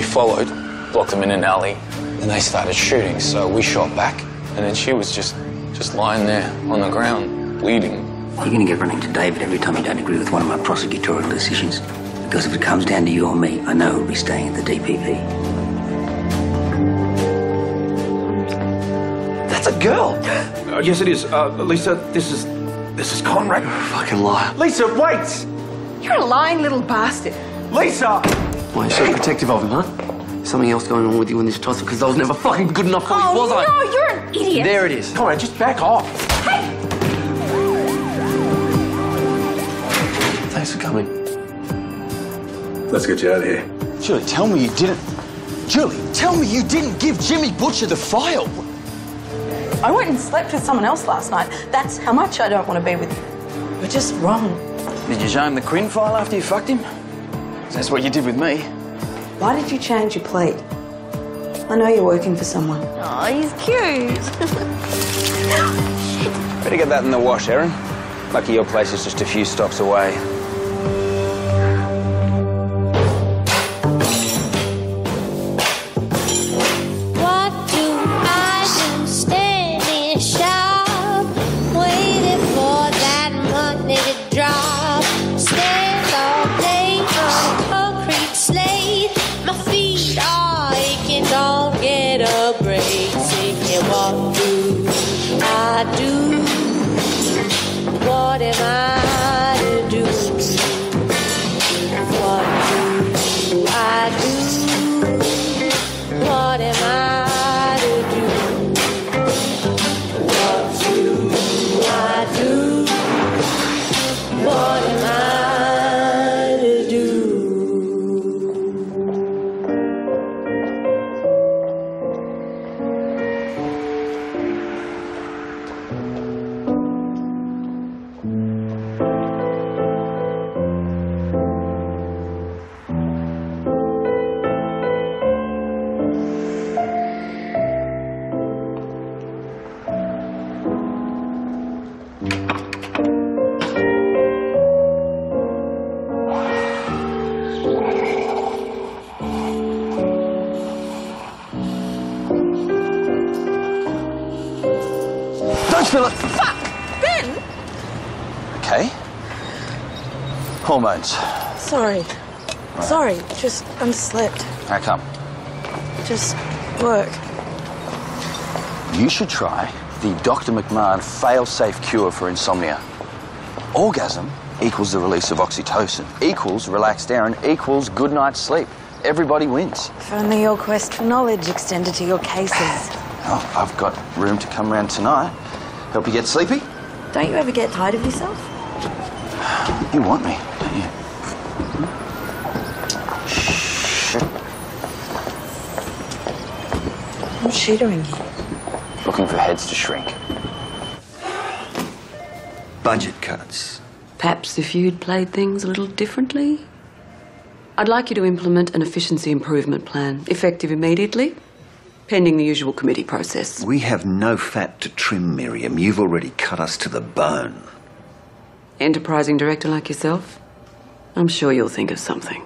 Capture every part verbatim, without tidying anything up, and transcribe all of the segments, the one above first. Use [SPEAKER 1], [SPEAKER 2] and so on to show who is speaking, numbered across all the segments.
[SPEAKER 1] we followed, blocked them in an alley, and they started shooting. So we shot back, and then she was just, just lying there on the ground, bleeding.
[SPEAKER 2] You're going to get running to David every time you don't agree with one of my prosecutorial decisions. Because if it comes down to you or me, I know he'll be staying at the D P P.
[SPEAKER 3] That's a girl! Uh, yes, it is. Uh, Lisa, this is... this is Conrad.
[SPEAKER 4] You're a fucking liar.
[SPEAKER 3] Lisa, wait!
[SPEAKER 5] You're a lying little bastard.
[SPEAKER 3] Lisa!
[SPEAKER 4] Why are you so protective of him, huh? Something else going on with you in this tussle, because I was never fucking good enough for
[SPEAKER 5] oh,
[SPEAKER 4] you, was
[SPEAKER 5] no,
[SPEAKER 4] I?
[SPEAKER 5] Oh, no, you're an idiot.
[SPEAKER 4] There it is.
[SPEAKER 3] Conrad, just back off.
[SPEAKER 5] Hey!
[SPEAKER 4] Thanks for coming.
[SPEAKER 6] Let's get you out of here.
[SPEAKER 7] Julie, tell me you didn't... Julie, tell me you didn't give Jimmy Butcher the file.
[SPEAKER 8] I went and slept with someone else last night. That's how much I don't want to be with you. You're just wrong.
[SPEAKER 4] Did you show him the Quinn file after you fucked him? That's what you did with me.
[SPEAKER 8] Why did you change your plea? I know you're working for someone.
[SPEAKER 9] Oh, he's cute.
[SPEAKER 10] Better get that in the wash, Erin. Lucky your place is just a few stops away.
[SPEAKER 9] What am I to do? What do I do? What am I to do? What do I do? What am I to do?
[SPEAKER 7] Don't spill it.
[SPEAKER 5] Fuck! Ben!
[SPEAKER 7] Okay. Hormones.
[SPEAKER 8] Sorry.
[SPEAKER 7] Right.
[SPEAKER 8] Sorry, just underslept.
[SPEAKER 7] How come?
[SPEAKER 8] Just work.
[SPEAKER 7] You should try the Doctor McMahon fail-safe cure for insomnia. Orgasm equals the release of oxytocin, equals relaxed Erin, equals good night's sleep. Everybody wins.
[SPEAKER 8] If only your quest for knowledge extended to your cases.
[SPEAKER 7] Oh, I've got room to come round tonight. Help you get sleepy?
[SPEAKER 8] Don't you ever get tired of yourself?
[SPEAKER 7] You want me, don't you? Shit.
[SPEAKER 8] What's she doing here?
[SPEAKER 7] Looking for heads to shrink.
[SPEAKER 4] Budget cuts.
[SPEAKER 11] Perhaps if you'd played things a little differently? I'd like you to implement an efficiency improvement plan, effective immediately, pending the usual committee process.
[SPEAKER 4] We have no fat to trim, Miriam. You've already cut us to the bone.
[SPEAKER 11] Enterprising director like yourself, I'm sure you'll think of something.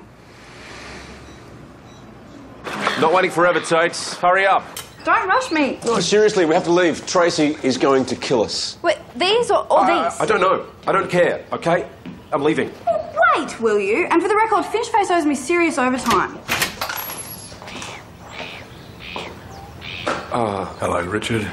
[SPEAKER 3] Not waiting forever, Tates. Hurry up.
[SPEAKER 5] Don't rush me.
[SPEAKER 12] No, seriously, we have to leave. Tracy is going to kill us.
[SPEAKER 5] Wait, these or, or
[SPEAKER 3] Uh,
[SPEAKER 5] these?
[SPEAKER 3] I don't know. I don't care, okay? I'm leaving.
[SPEAKER 5] Wait, will you? And for the record, Finchface owes me serious overtime.
[SPEAKER 6] Uh, Hello, Richard.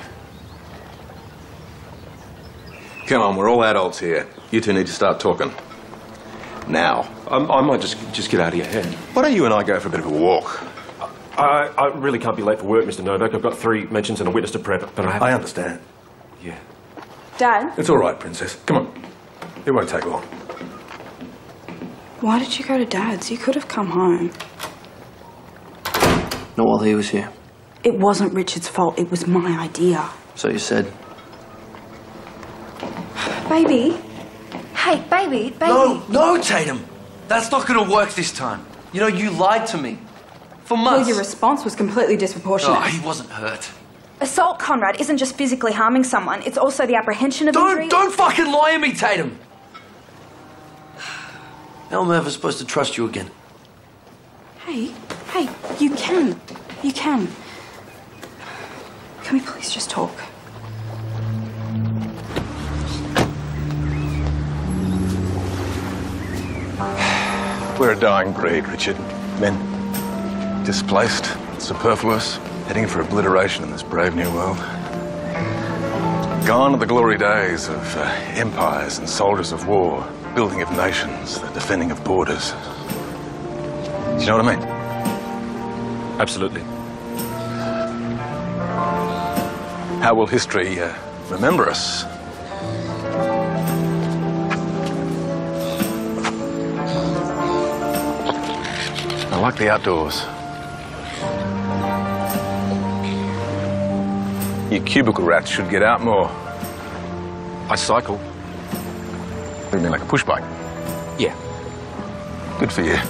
[SPEAKER 6] Come on, we're all adults here. You two need to start talking. Now.
[SPEAKER 3] Um, I might just just get out of your head.
[SPEAKER 6] Why don't you and I go for a bit of a walk?
[SPEAKER 3] I, I really can't be late for work, Mister Novak. I've got three mentions and a witness to prep, but I have...
[SPEAKER 6] I understand.
[SPEAKER 3] Yeah.
[SPEAKER 5] Dad?
[SPEAKER 6] It's all right, Princess. Come on. It won't take long.
[SPEAKER 5] Why did you go to Dad's? You could have come home.
[SPEAKER 4] Not while he was here.
[SPEAKER 5] It wasn't Richard's fault. It was my idea.
[SPEAKER 4] So you said.
[SPEAKER 5] Baby. Hey, baby, baby.
[SPEAKER 4] No, no, Tatum. That's not going to work this time. You know, you lied to me. For months.
[SPEAKER 5] Well, your response was completely disproportionate.
[SPEAKER 4] Oh, he wasn't hurt.
[SPEAKER 5] Assault, Conrad, isn't just physically harming someone. It's also the apprehension of
[SPEAKER 4] Don't,
[SPEAKER 5] injury.
[SPEAKER 4] don't fucking lie to me, Tatum. How am I ever supposed to trust you again?
[SPEAKER 5] Hey, hey, you can. You can. Can we please just talk?
[SPEAKER 6] We're a dying breed, Richard. Men. Displaced, superfluous, heading for obliteration in this brave new world. Gone are the glory days of uh, empires and soldiers of war, building of nations, the defending of borders. Do you know what I mean?
[SPEAKER 3] Absolutely.
[SPEAKER 6] How will history uh, remember us? I like the outdoors. You cubicle rats should get out more. I cycle. What do you mean, like a push bike?
[SPEAKER 3] Yeah.
[SPEAKER 6] Good for you.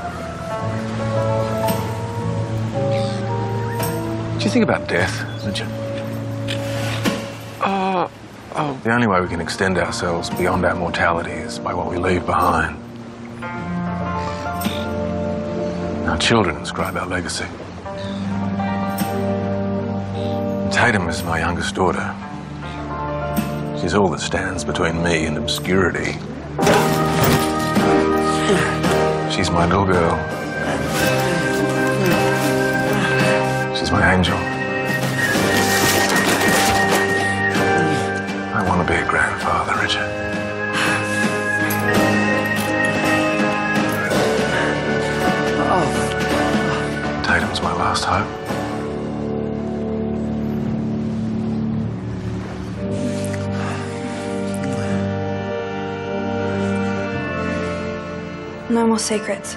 [SPEAKER 6] Do you think about death, Richard? Oh, oh. The only way we can extend ourselves beyond our mortality is by what we leave behind. Our children inscribe our legacy. Tatum is my youngest daughter. She's all that stands between me and obscurity. She's my little girl. She's my angel. I want to be a grandfather, Richard. Tatum's my last hope.
[SPEAKER 5] No more secrets.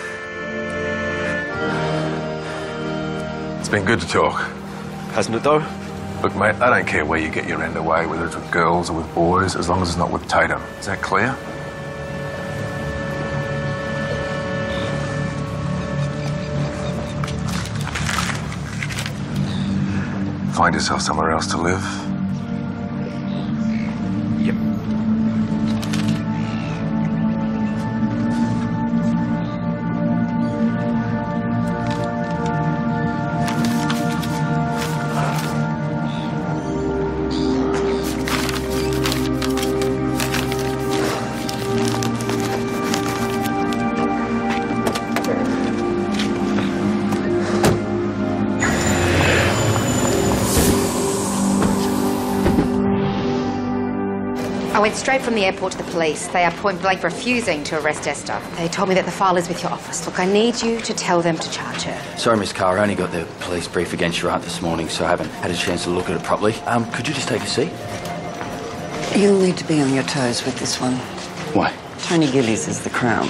[SPEAKER 6] It's been good to talk.
[SPEAKER 3] Hasn't it, though?
[SPEAKER 6] Look, mate, I don't care where you get your end away, whether it's with girls or with boys, as long as it's not with Tatum. Is that clear? Find yourself somewhere else to live.
[SPEAKER 3] Yep.
[SPEAKER 13] I went straight from the airport to the police. They are point blank refusing to arrest Esther. They told me that the file is with your office. Look, I need you to tell them to charge her.
[SPEAKER 7] Sorry, Miss Carr, I only got the police brief against your aunt this morning, so I haven't had a chance to look at it properly. Um, could you just take a seat?
[SPEAKER 14] You'll need to be on your toes with this one.
[SPEAKER 7] Why?
[SPEAKER 14] Tony Gillies is the Crown.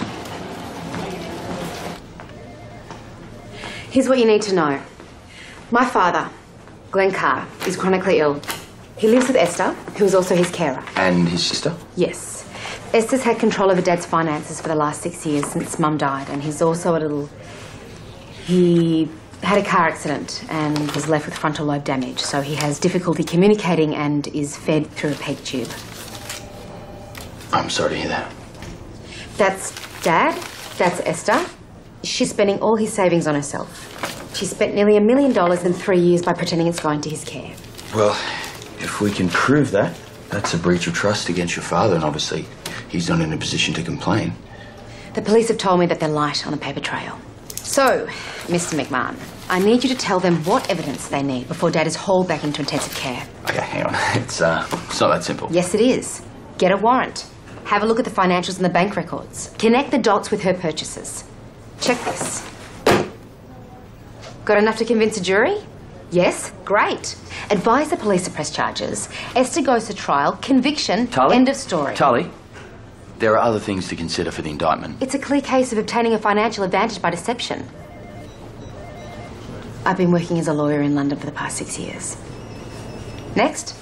[SPEAKER 13] Here's what you need to know. My father, Glenn Carr, is chronically ill. He lives with Esther, who is also his carer.
[SPEAKER 7] And his sister?
[SPEAKER 13] Yes. Esther's had control over Dad's finances for the last six years since Mum died, and he's also a little... He had a car accident and was left with frontal lobe damage, so he has difficulty communicating and is fed through a peg tube.
[SPEAKER 7] I'm sorry to hear that.
[SPEAKER 13] That's Dad. That's Esther. She's spending all his savings on herself. She spent nearly a million dollars in three years by pretending it's going to his care.
[SPEAKER 7] Well, if we can prove that, that's a breach of trust against your father, and obviously he's not in a position to complain.
[SPEAKER 13] The police have told me that they're light on the paper trail. So, Mister McMahon, I need you to tell them what evidence they need before Dad is hauled back into intensive care.
[SPEAKER 7] Okay, hang on. It's, uh, it's not that simple.
[SPEAKER 13] Yes, it is. Get a warrant. Have a look at the financials and the bank records. Connect the dots with her purchases. Check this. Got enough to convince a jury? Yes? Great. Advise the police to press charges. Esther goes to trial. Conviction.
[SPEAKER 7] Tali?
[SPEAKER 13] End of story.
[SPEAKER 7] Tali, there are other things to consider for the indictment.
[SPEAKER 13] It's a clear case of obtaining a financial advantage by deception. I've been working as a lawyer in London for the past six years. Next.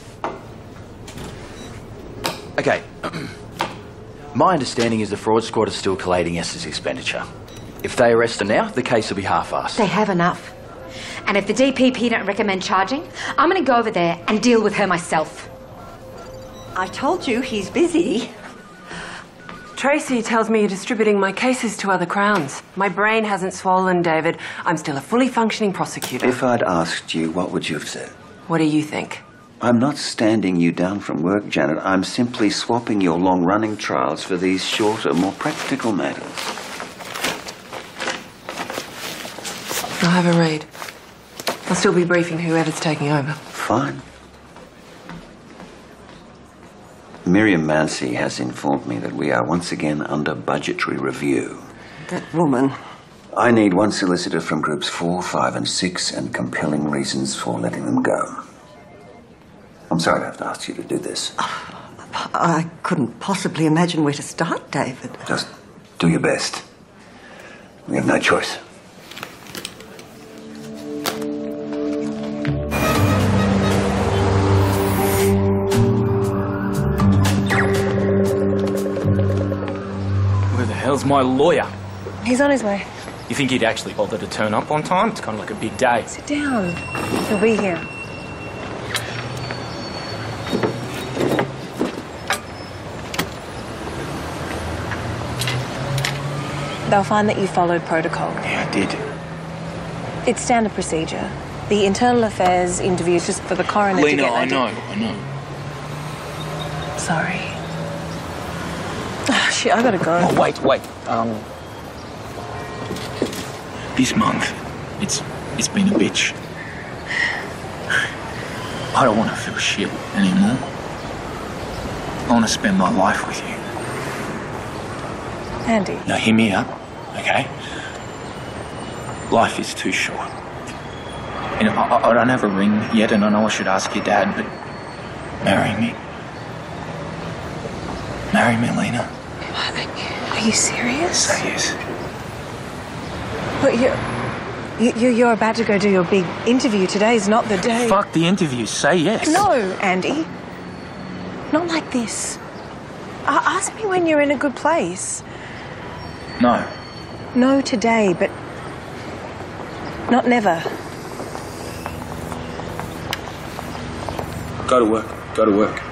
[SPEAKER 7] Okay. My understanding is the fraud squad is still collating Esther's expenditure. If they arrest her now, the case will be half-assed.
[SPEAKER 13] They have enough. And if the D P P don't recommend charging, I'm going to go over there and deal with her myself.
[SPEAKER 14] I told you he's busy.
[SPEAKER 15] Tracy tells me you're distributing my cases to other crowns. My brain hasn't swollen, David. I'm still a fully functioning prosecutor.
[SPEAKER 2] If I'd asked you, what would you have said?
[SPEAKER 15] What do you think?
[SPEAKER 2] I'm not standing you down from work, Janet. I'm simply swapping your long-running trials for these shorter, more practical matters.
[SPEAKER 15] I'll have a read. I'll still be briefing whoever's taking over.
[SPEAKER 2] Fine. Miriam Mancy has informed me that we are once again under budgetary review.
[SPEAKER 14] That woman.
[SPEAKER 2] I need one solicitor from groups four, five, and six, and compelling reasons for letting them go. I'm sorry to have to ask you to do this.
[SPEAKER 14] I couldn't possibly imagine where to start, David.
[SPEAKER 2] Just do your best. We have no choice.
[SPEAKER 16] Where the hell's my lawyer?
[SPEAKER 17] He's on his way.
[SPEAKER 16] You think he'd actually bother to turn up on time? It's kind of like a big day.
[SPEAKER 17] Sit down. He'll be here. They'll find that you followed protocol.
[SPEAKER 16] Yeah, I did.
[SPEAKER 17] It's standard procedure. The internal affairs interview is just for the coroner
[SPEAKER 16] Lena,
[SPEAKER 17] to get
[SPEAKER 16] I
[SPEAKER 17] ready.
[SPEAKER 16] know, I know.
[SPEAKER 17] Sorry. Oh, shit, I gotta go.
[SPEAKER 16] Oh, wait, wait. Um, this month, it's it's been a bitch. I don't want to feel shit anymore. I want to spend my life with you.
[SPEAKER 17] Andy.
[SPEAKER 16] Now, hear me out, okay? Life is too short. You know, I, I don't have a ring yet, and I know I should ask your dad, but marry me. Marry me, Lena.
[SPEAKER 17] Are you serious?
[SPEAKER 16] Say yes.
[SPEAKER 17] But you're, you, you're about to go do your big interview. Today's not the day.
[SPEAKER 16] Fuck the interview. Say yes.
[SPEAKER 17] No, Andy. Not like this. Uh, ask me when you're in a good place.
[SPEAKER 16] No.
[SPEAKER 17] No today, but not never.
[SPEAKER 16] Go to work. Go to work.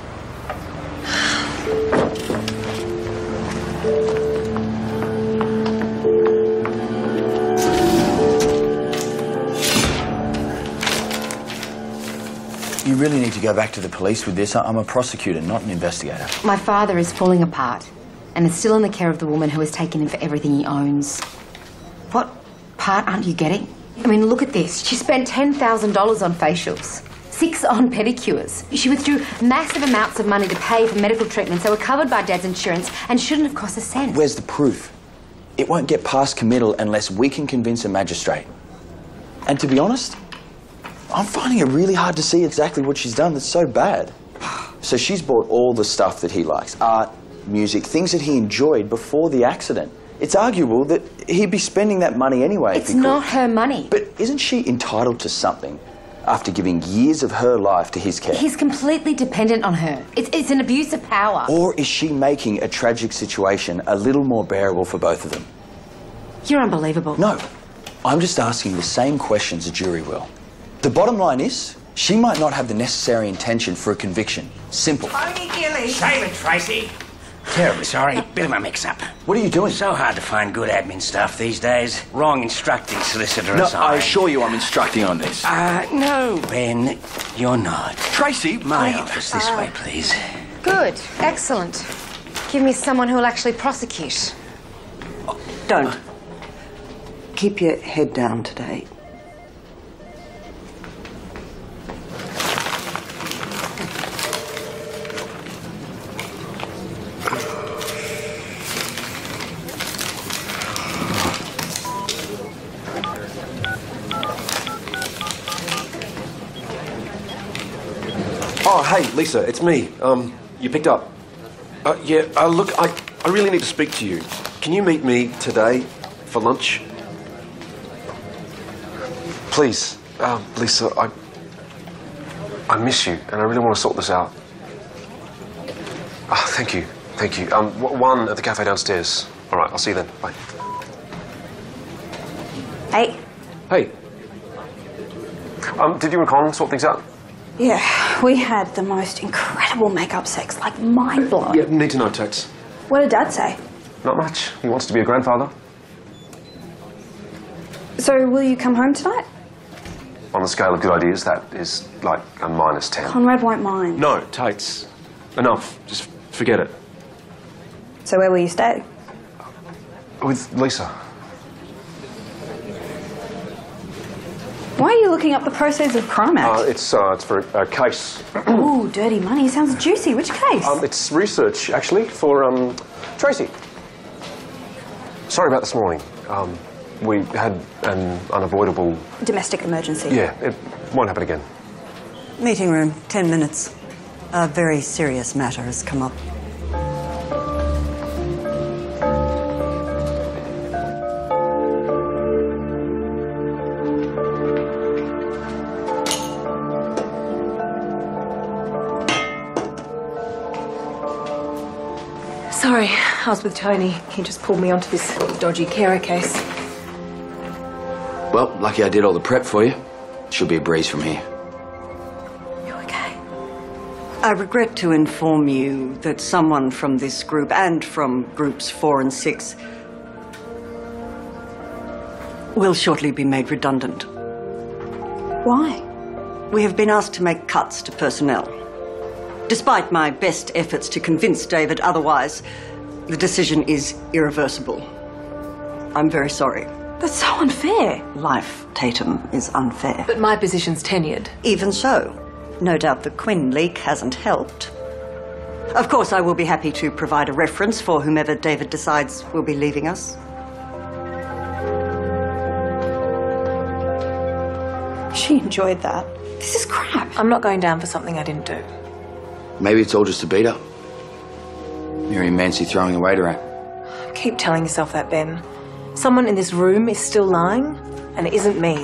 [SPEAKER 7] You really need to go back to the police with this. I'm a prosecutor, not an investigator.
[SPEAKER 13] My father is falling apart and is still in the care of the woman who has taken him for everything he owns. What part aren't you getting? I mean, look at this. She spent ten thousand dollars on facials, six on pedicures. She withdrew massive amounts of money to pay for medical treatments that were covered by Dad's insurance and shouldn't have cost a cent.
[SPEAKER 7] Where's the proof? It won't get past committal unless we can convince a magistrate. And to be honest, I'm finding it really hard to see exactly what she's done that's so bad. So she's bought all the stuff that he likes, art, music, things that he enjoyed before the accident. It's arguable that he'd be spending that money anyway.
[SPEAKER 13] It's not her money.
[SPEAKER 7] But isn't she entitled to something after giving years of her life to his care?
[SPEAKER 13] He's completely dependent on her. It's, it's an abuse of power.
[SPEAKER 7] Or is she making a tragic situation a little more bearable for both of them?
[SPEAKER 13] You're unbelievable.
[SPEAKER 7] No. I'm just asking the same questions a jury will. The bottom line is, she might not have the necessary intention for a conviction. Simple.
[SPEAKER 2] Tony Gilly. Save it, Tracy. Terribly sorry. Bit of a mix-up.
[SPEAKER 7] What are you doing?
[SPEAKER 2] So hard to find good admin stuff these days. Wrong instructing solicitor
[SPEAKER 7] No,
[SPEAKER 2] assigned.
[SPEAKER 7] I assure you I'm instructing on this.
[SPEAKER 2] Uh, no, Ben, you're not.
[SPEAKER 7] Tracy,
[SPEAKER 2] My
[SPEAKER 13] Wait,
[SPEAKER 2] office this
[SPEAKER 13] uh,
[SPEAKER 2] way, please.
[SPEAKER 13] Good. Excellent. Give me someone who will actually prosecute.
[SPEAKER 14] Don't. Keep your head down today.
[SPEAKER 3] Oh, hey, Lisa, it's me. Um, you picked up. Uh, yeah, uh, look, I, I really need to speak to you. Can you meet me today for lunch? Please, uh, Lisa, I, I miss you, and I really want to sort this out. Ah, thank you, thank you. Um, w- one at the cafe downstairs. All right, I'll see you then. Bye.
[SPEAKER 17] Hey.
[SPEAKER 3] Hey. Um, did you and Con sort things out?
[SPEAKER 8] Yeah, we had the most incredible make-up sex, like mind-blowing.
[SPEAKER 3] Yeah, need to know, Tex.
[SPEAKER 5] What did Dad say?
[SPEAKER 3] Not much. He wants to be a grandfather.
[SPEAKER 5] So, will you come home tonight?
[SPEAKER 3] On the scale of good ideas, that is like a minus ten.
[SPEAKER 5] Conrad won't mind.
[SPEAKER 3] No, Tate's. Enough. Just forget it.
[SPEAKER 5] So, where will you stay?
[SPEAKER 3] With Lisa.
[SPEAKER 5] Why are you looking up the proceeds of Crime Act?
[SPEAKER 3] Uh, it's, uh, it's for a, a case.
[SPEAKER 5] Ooh, dirty money. Sounds juicy. Which case?
[SPEAKER 3] Um, it's research, actually, for, um, Tracy. Sorry about this morning. Um, we had an unavoidable...
[SPEAKER 5] Domestic emergency.
[SPEAKER 3] Yeah, it won't happen again.
[SPEAKER 14] Meeting room, ten minutes. A very serious matter has come up.
[SPEAKER 15] Sorry, I was with Tony. He just pulled me onto this dodgy carer case.
[SPEAKER 7] Well, lucky I did all the prep for you. Should be a breeze from here.
[SPEAKER 14] I regret to inform you that someone from this group and from groups four and six will shortly be made redundant.
[SPEAKER 5] Why?
[SPEAKER 14] We have been asked to make cuts to personnel. Despite my best efforts to convince David otherwise, the decision is irreversible. I'm very sorry.
[SPEAKER 5] That's so unfair.
[SPEAKER 14] Life, Tatum, is unfair.
[SPEAKER 15] But my position's tenured.
[SPEAKER 14] Even so. No doubt the Quinn leak hasn't helped. Of course, I will be happy to provide a reference for whomever David decides will be leaving us.
[SPEAKER 5] She enjoyed that. This is crap.
[SPEAKER 15] I'm not going down for something I didn't do.
[SPEAKER 7] Maybe it's all just a beat-up. Miriam Mancy throwing the weight around.
[SPEAKER 15] Keep telling yourself that, Ben. Someone in this room is still lying, and it isn't me.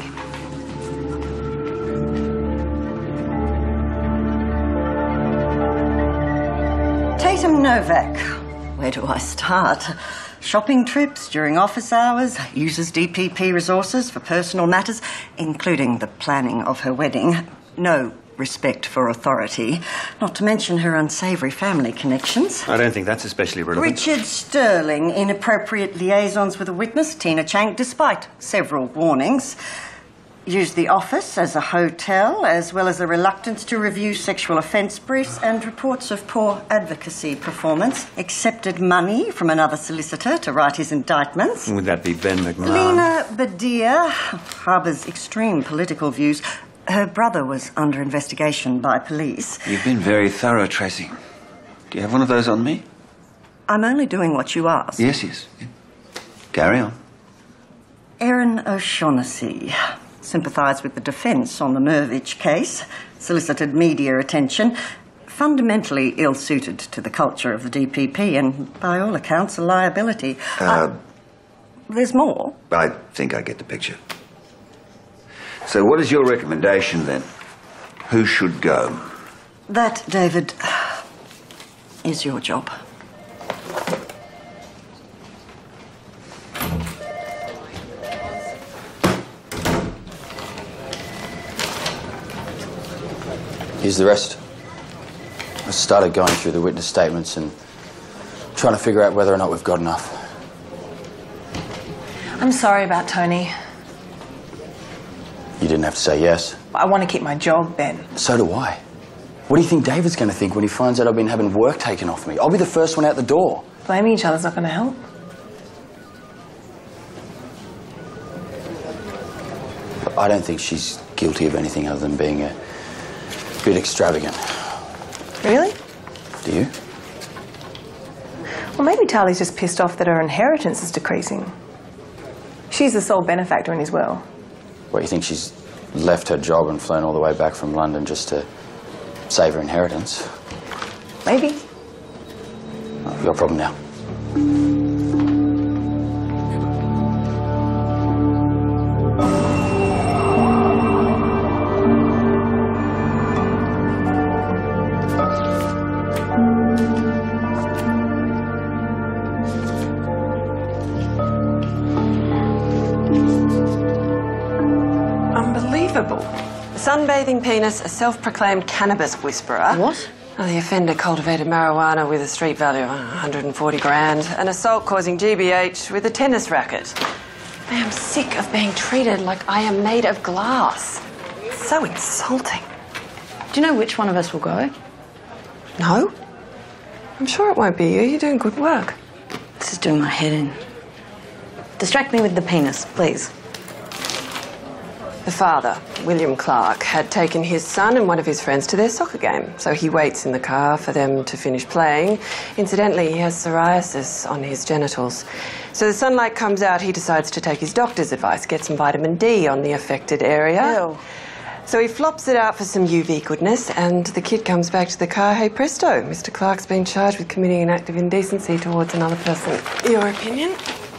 [SPEAKER 14] Tatum Novak. Where do I start? Shopping trips during office hours, uses D P P resources for personal matters, including the planning of her wedding. No respect for authority, not to mention her unsavoury family connections.
[SPEAKER 2] I don't think that's especially relevant.
[SPEAKER 14] Richard Sterling, inappropriate liaisons with a witness, Tina Chang, despite several warnings. Used the office as a hotel, as well as a reluctance to review sexual offence briefs and reports of poor advocacy performance. Accepted money from another solicitor to write his indictments.
[SPEAKER 2] Would that be Ben McMahon?
[SPEAKER 14] Lena Badia harbours extreme political views. Her brother was under investigation by police.
[SPEAKER 2] You've been very thorough, Tracy. Do you have one of those on me?
[SPEAKER 14] I'm only doing what you asked.
[SPEAKER 2] Yes, yes. Carry on.
[SPEAKER 14] Erin O'Shaughnessy sympathised with the defence on the Mervich case, solicited media attention, fundamentally ill-suited to the culture of the D P P and, by all accounts, a liability.
[SPEAKER 2] Uh,
[SPEAKER 14] uh, there's more.
[SPEAKER 2] I think I get the picture. So what is your recommendation, then? Who should go?
[SPEAKER 14] That, David, is your job.
[SPEAKER 7] Here's the rest. I started going through the witness statements and trying to figure out whether or not we've got enough.
[SPEAKER 15] I'm sorry about Tony.
[SPEAKER 7] You didn't have to say yes.
[SPEAKER 15] I want to keep my job, Ben.
[SPEAKER 7] So do I. What do you think David's going to think when he finds out I've been having work taken off me? I'll be the first one out the door.
[SPEAKER 15] Blaming each other's not going to help.
[SPEAKER 7] I don't think she's guilty of anything other than being a bit extravagant.
[SPEAKER 15] Really?
[SPEAKER 7] Do you?
[SPEAKER 15] Well, maybe Tali's just pissed off that her inheritance is decreasing. She's the sole benefactor in his will.
[SPEAKER 7] What, you think she's left her job and flown all the way back from London just to save her inheritance?
[SPEAKER 15] Maybe.
[SPEAKER 7] Oh, your problem now.
[SPEAKER 15] Unbelievable. A sunbathing penis, a self-proclaimed cannabis whisperer.
[SPEAKER 14] What?
[SPEAKER 15] Well, the offender cultivated marijuana with a street value of one hundred forty grand, an assault causing G B H with a tennis racket. I am sick of being treated like I am made of glass. It's so insulting.
[SPEAKER 8] Do you know which one of us will go?
[SPEAKER 15] No? I'm sure it won't be you. You're doing good work.
[SPEAKER 8] This is doing my head in. Distract me with the penis, please.
[SPEAKER 15] The father, William Clark, had taken his son and one of his friends to their soccer game, so he waits in the car for them to finish playing. Incidentally, he has psoriasis on his genitals. So the sunlight comes out, he decides to take his doctor's advice, get some vitamin D on the affected area.
[SPEAKER 8] Ew.
[SPEAKER 15] So he flops it out for some U V goodness, and the kid comes back to the car. Hey presto, Mister Clark's been charged with committing an act of indecency towards another person. Your opinion?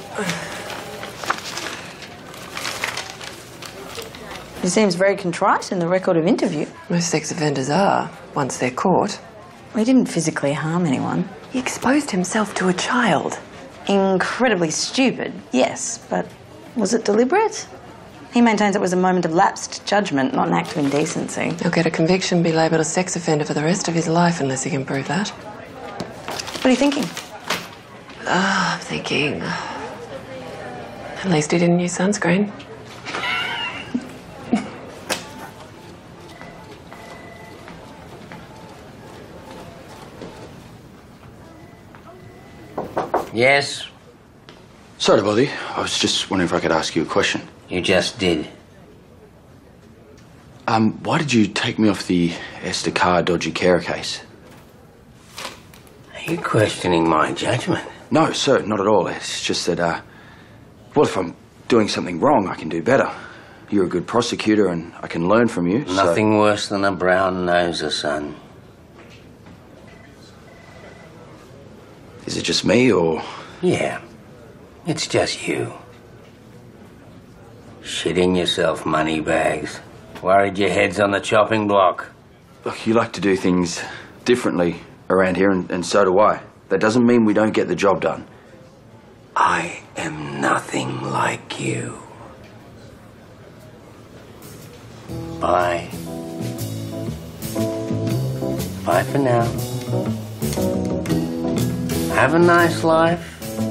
[SPEAKER 8] He seems very contrite in the record of interview.
[SPEAKER 15] Most sex offenders are, once they're caught.
[SPEAKER 8] He didn't physically harm anyone.
[SPEAKER 15] He exposed himself to a child.
[SPEAKER 8] Incredibly stupid, yes, but was it deliberate? He maintains it was a moment of lapsed judgment, not an act of indecency.
[SPEAKER 15] He'll get a conviction, be labelled a sex offender for the rest of his life unless he can prove that.
[SPEAKER 8] What are you thinking?
[SPEAKER 15] Ah, I'm thinking... At least he didn't use sunscreen.
[SPEAKER 18] Yes?
[SPEAKER 7] Sorry to bother you. I was just wondering if I could ask you a question.
[SPEAKER 18] You just did.
[SPEAKER 7] Um, why did you take me off the Esther Carr dodgy carer case?
[SPEAKER 18] Are you questioning my judgment?
[SPEAKER 7] No, sir, not at all. It's just that, uh, well, if I'm doing something wrong, I can do better. You're a good prosecutor and I can learn from you.
[SPEAKER 18] Nothing
[SPEAKER 7] so...
[SPEAKER 18] worse than a brown noser, son.
[SPEAKER 7] Is it just me, or...?
[SPEAKER 18] Yeah, it's just you. Shitting yourself, money bags. Worried your head's on the chopping block.
[SPEAKER 7] Look, you like to do things differently around here, and, and so do I. That doesn't mean we don't get the job done.
[SPEAKER 18] I am nothing like you. Bye. Bye for now. Have a nice life.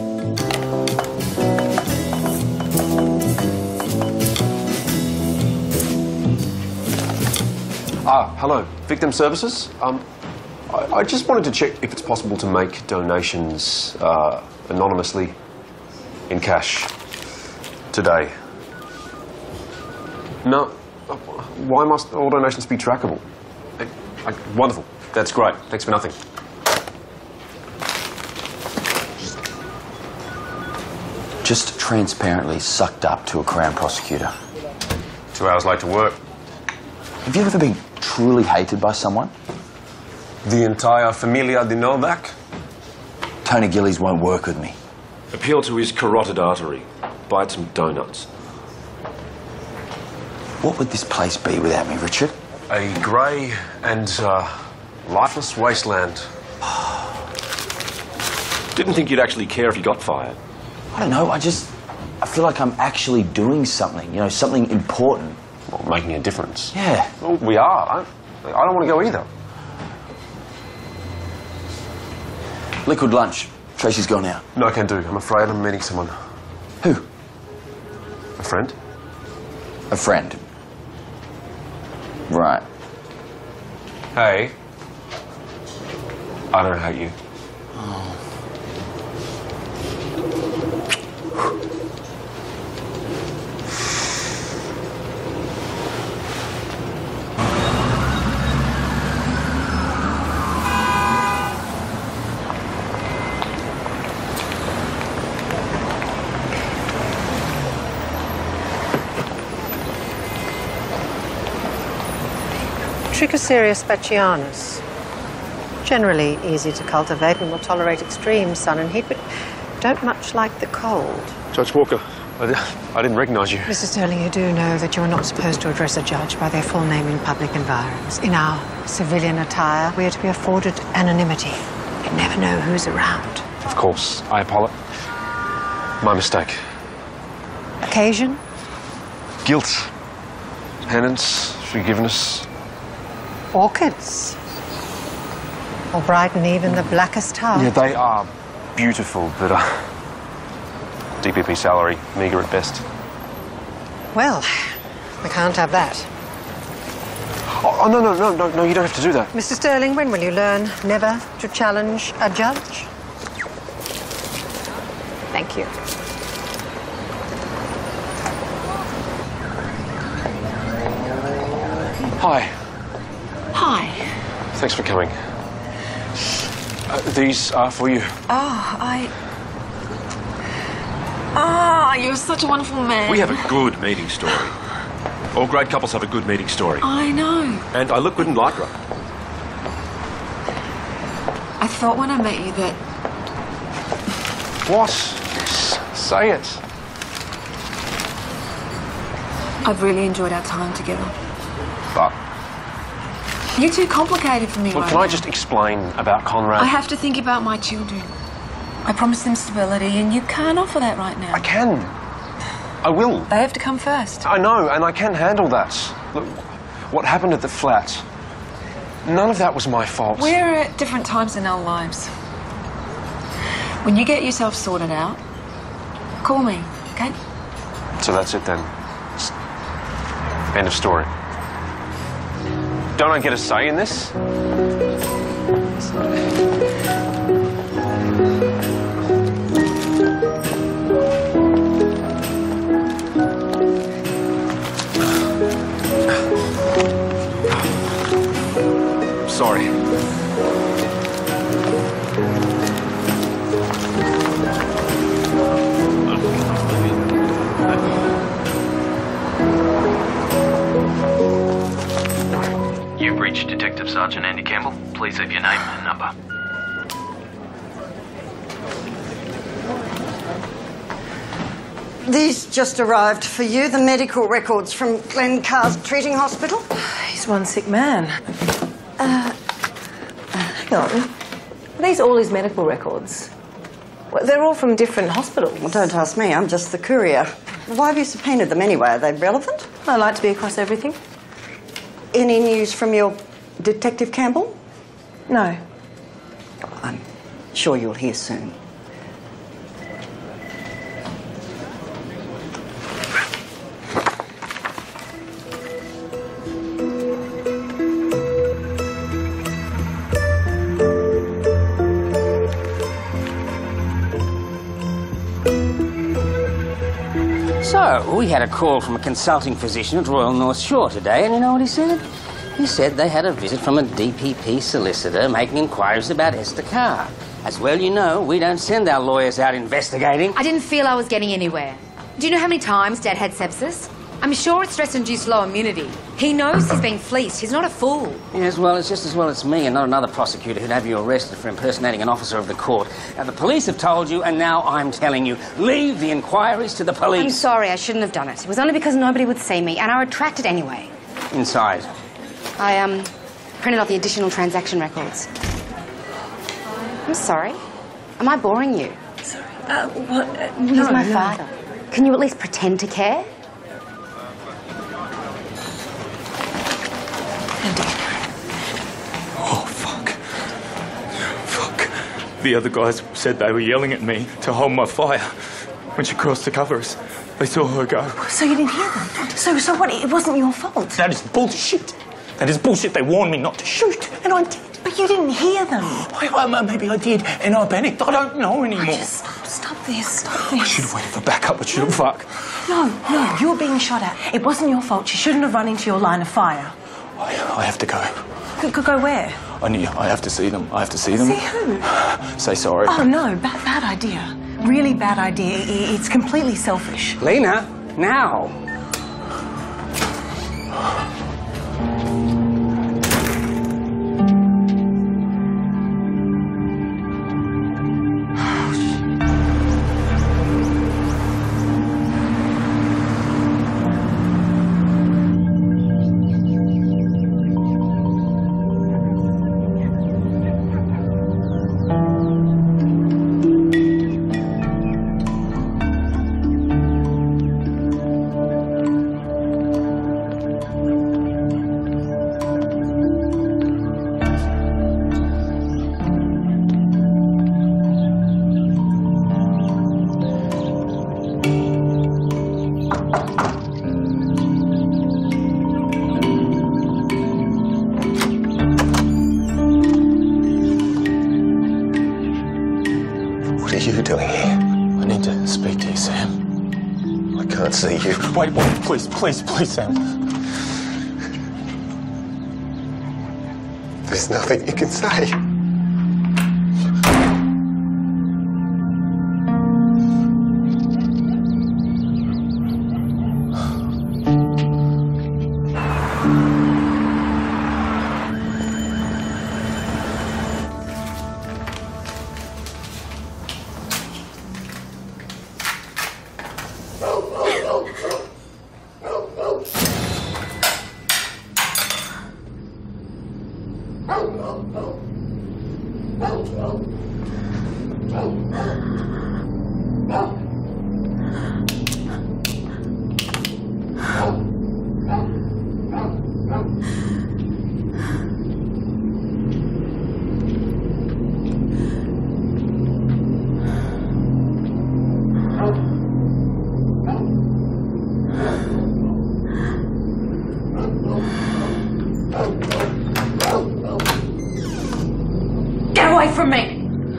[SPEAKER 3] Ah, hello. Victim Services. Um, I, I just wanted to check if it's possible to make donations uh, anonymously in cash today. No. Why must all donations be trackable? I, I, wonderful. That's great. Thanks for nothing.
[SPEAKER 7] Just transparently sucked up to a Crown prosecutor.
[SPEAKER 3] Two hours late to work.
[SPEAKER 7] Have you ever been truly hated by someone?
[SPEAKER 3] The entire Familia de Novak?
[SPEAKER 7] Tony Gillies won't work with me.
[SPEAKER 3] Appeal to his carotid artery. Buy some donuts.
[SPEAKER 7] What would this place be without me, Richard?
[SPEAKER 3] A grey and uh, lifeless wasteland. Didn't think you'd actually care if you got fired.
[SPEAKER 7] I don't know, I just... I feel like I'm actually doing something, you know, something important.
[SPEAKER 3] Well, making a difference.
[SPEAKER 7] Yeah.
[SPEAKER 3] Well, we are. I, I don't want to go either.
[SPEAKER 7] Liquid lunch. Tracy's gone out.
[SPEAKER 3] No, I can do. I'm afraid I'm meeting someone.
[SPEAKER 7] Who?
[SPEAKER 3] A friend.
[SPEAKER 7] A friend. Right.
[SPEAKER 3] Hey. I don't hate you.
[SPEAKER 7] Oh.
[SPEAKER 19] Trichoceria spacianus. Generally easy to cultivate and will tolerate extreme sun and heat, but don't much like the cold.
[SPEAKER 3] Judge Walker, I, I didn't recognise you.
[SPEAKER 19] Mister Sterling, you do know that you are not supposed to address a judge by their full name in public environs. In our civilian attire, we are to be afforded anonymity. You never know who's around.
[SPEAKER 3] Of course. I apologize. My mistake.
[SPEAKER 19] Occasion?
[SPEAKER 3] Guilt. Penance. Forgiveness.
[SPEAKER 19] Orchids. or brighten even the blackest heart.
[SPEAKER 3] Yeah, they are beautiful, but uh, D P P salary, meagre at best.
[SPEAKER 19] Well, we can't have that.
[SPEAKER 3] Oh, oh, no, no, no, no, no, you don't have to do that.
[SPEAKER 19] Mister Sterling, when will you learn never to challenge a judge? Thank you.
[SPEAKER 3] Hi.
[SPEAKER 15] Hi.
[SPEAKER 3] Thanks for coming. Uh, these are for you.
[SPEAKER 15] Oh, I... Ah, you're such a wonderful man.
[SPEAKER 12] We have a good meeting story. All great couples have a good meeting story.
[SPEAKER 15] I know.
[SPEAKER 12] And I look good in lycra.
[SPEAKER 15] I thought when I met you that...
[SPEAKER 3] What? S- say it.
[SPEAKER 15] I've really enjoyed our time together.
[SPEAKER 3] But...
[SPEAKER 15] You're too complicated for me
[SPEAKER 3] Well,
[SPEAKER 15] right
[SPEAKER 3] can I
[SPEAKER 15] now.
[SPEAKER 3] just explain about Conrad?
[SPEAKER 15] I have to think about my children. I promised them stability, and you can't offer that right now.
[SPEAKER 3] I can. I will.
[SPEAKER 15] They have to come first.
[SPEAKER 3] I know, and I can handle that. Look, what happened at the flat, none of that was my fault.
[SPEAKER 15] We're at different times in our lives. When you get yourself sorted out, call me, okay?
[SPEAKER 3] So that's it then. S- End of story. Don't I get a say in this? Sorry.
[SPEAKER 20] You've reached Detective Sergeant Andy Campbell. Please leave your name and number.
[SPEAKER 14] These just arrived for you, the medical records from Glen Carr's treating hospital.
[SPEAKER 17] He's one sick man. Uh, uh, hang on. Are these all his medical records? Well, they're all from different hospitals.
[SPEAKER 14] Well, don't ask me, I'm just the courier. Why have you subpoenaed them anyway? Are they relevant?
[SPEAKER 17] I like to be across everything.
[SPEAKER 14] Any news from your Detective Campbell?
[SPEAKER 17] No.
[SPEAKER 14] I'm sure you'll hear soon.
[SPEAKER 18] So, we had a call from a consulting physician at Royal North Shore today, and you know what he said? He said they had a visit from a D P P solicitor making inquiries about Esther Carr. As well you know, we don't send our lawyers out investigating.
[SPEAKER 13] I didn't feel I was getting anywhere. Do you know how many times Dad had sepsis? I'm sure it's stress-induced low immunity. He knows he's being fleeced. He's not a fool.
[SPEAKER 18] Yes, well, it's just as well it's me and not another prosecutor who'd have you arrested for impersonating an officer of the court. Now, the police have told you, and now I'm telling you, leave the inquiries to the police.
[SPEAKER 13] I'm sorry, I shouldn't have done it. It was only because nobody would see me, and I retracted anyway.
[SPEAKER 18] Inside.
[SPEAKER 13] I, um, printed off the additional transaction records. I'm sorry. Am I boring you?
[SPEAKER 17] Sorry. Uh, what? Uh,
[SPEAKER 13] He's
[SPEAKER 17] no,
[SPEAKER 13] my
[SPEAKER 17] no.
[SPEAKER 13] father. Can you at least pretend to care?
[SPEAKER 16] Oh, fuck. Fuck. The other guys said they were yelling at me to hold my fire when she crossed the covers. They saw her go.
[SPEAKER 17] So you didn't hear them? So, so what? It wasn't your fault?
[SPEAKER 16] That is bullshit. That is bullshit. They warned me not to shoot, and I did.
[SPEAKER 17] But you didn't hear them.
[SPEAKER 16] I, I, maybe I did, and I panicked. I don't know anymore.
[SPEAKER 17] Just stop, stop this, stop this.
[SPEAKER 16] I should have waited for backup. I should have fuck.
[SPEAKER 17] No, no, you were being shot at. It wasn't your fault. You shouldn't have run into your line of fire.
[SPEAKER 16] I, I have to go.
[SPEAKER 17] Go, go, go where?
[SPEAKER 16] I need. I have to see them. I have to see them.
[SPEAKER 17] See who?
[SPEAKER 16] Say sorry.
[SPEAKER 17] Oh, no, bad, bad idea. Really bad idea. I- It's completely selfish.
[SPEAKER 18] Lena, now.
[SPEAKER 1] can't see you.
[SPEAKER 16] Wait, wait, please, please, please, Sam.
[SPEAKER 21] There's nothing you can say.
[SPEAKER 5] Get away from me!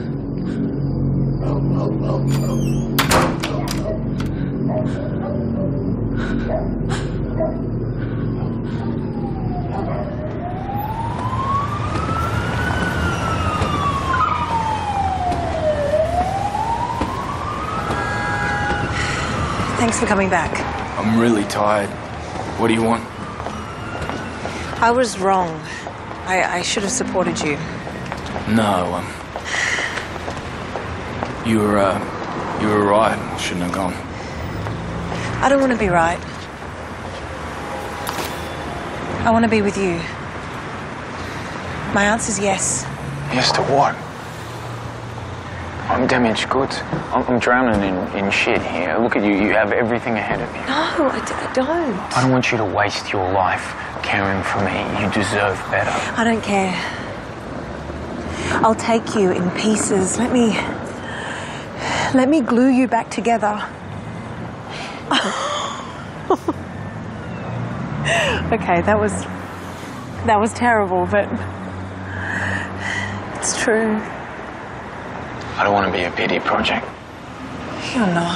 [SPEAKER 17] Thanks for coming back.
[SPEAKER 16] I'm really tired. What do you want?
[SPEAKER 17] I was wrong. I, I should have supported you.
[SPEAKER 16] No, um... You were, uh... You were right. I shouldn't have gone.
[SPEAKER 17] I don't want to be right. I want to be with you. My answer's yes.
[SPEAKER 1] Yes to what? I'm damaged goods. I'm, I'm drowning in, in shit here. Look at you. You have everything ahead of you.
[SPEAKER 17] No, I, d- I don't.
[SPEAKER 1] I don't want you to waste your life caring for me. You deserve better.
[SPEAKER 17] I don't care. I'll take you in pieces. Let me... Let me glue you back together. Okay, that was... That was terrible, but... It's true.
[SPEAKER 1] I don't want to be a pity project.
[SPEAKER 17] You're not.